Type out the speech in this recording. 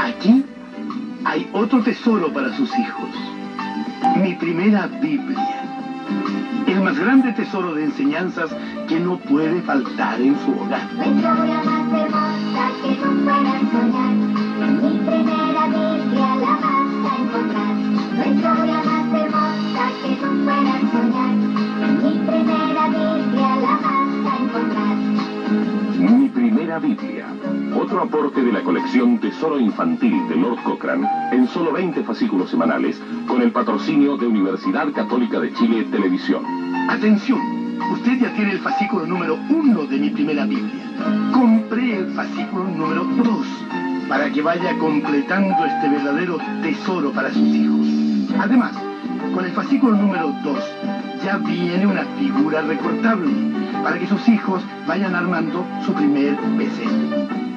Aquí hay otro tesoro para sus hijos. Mi primera Biblia. El más grande tesoro de enseñanzas que no puede faltar en su hogar. La historia más hermosa que tú puedas soñar. En mi primera Biblia la vas a encontrar. La historia más hermosa que tú puedas soñar. En mi primera Biblia la vas a encontrar. Mi primera Biblia. Otro aporte de la colección Tesoro Infantil de Lord Cochrane en solo 20 fascículos semanales con el patrocinio de Universidad Católica de Chile Televisión. Atención, usted ya tiene el fascículo número 1 de mi primera Biblia. Compré el fascículo número 2 para que vaya completando este verdadero tesoro para sus hijos. Además, con el fascículo número 2 ya viene una figura recortable para que sus hijos vayan armando su primer PC.